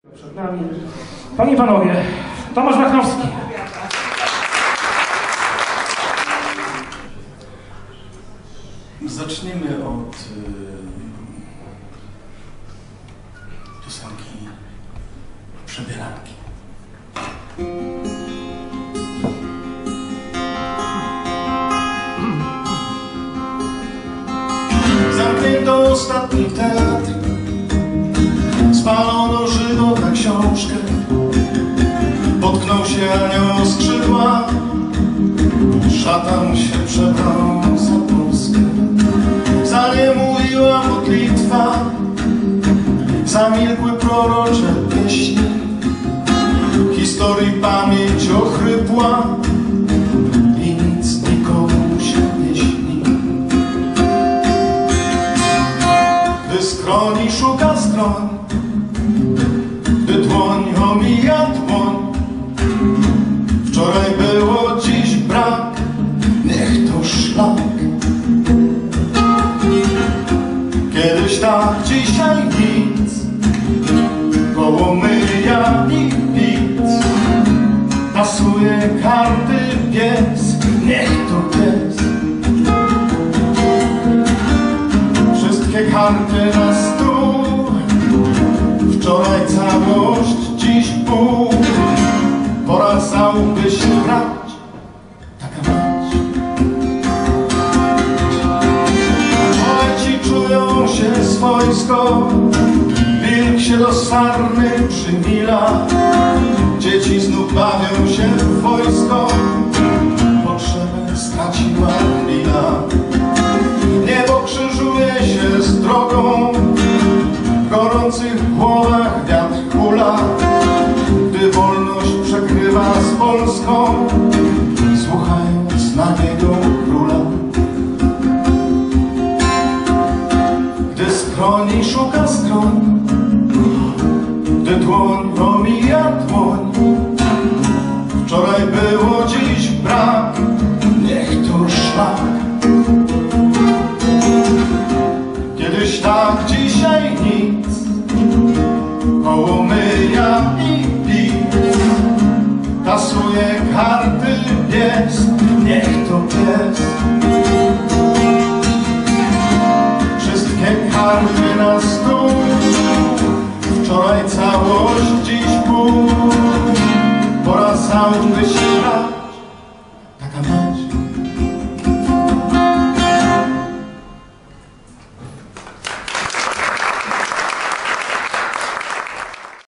Przed nami, panie i panowie, Tomasz Machnowski. Zacznijmy od piosenki Przebieranki. Zamknięto ostatni teatr, spalono żywo na książkę, potknął się anioł skrzydła, szatan się przebrał za Polskę. Za nie mówiła modlitwa, zamilkły prorocze pieśni, historii pamięć ochrypła i nic nikomu się nie śni. Gdy skroni szuka skroń, gdy dłoń omija dłoń, wczoraj było, dziś brak, niech to szlak. Kiedyś tak, dzisiaj nic, koło myja i pic, pasuje karty pies, niech to pies. Wszystkie karty na stół, wczoraj całość, dziś pół, pora za łby się brać, taka mać. Poeci czują się swojsko, wilk się do sarny przymila, dzieci znów bawią się w wojsko.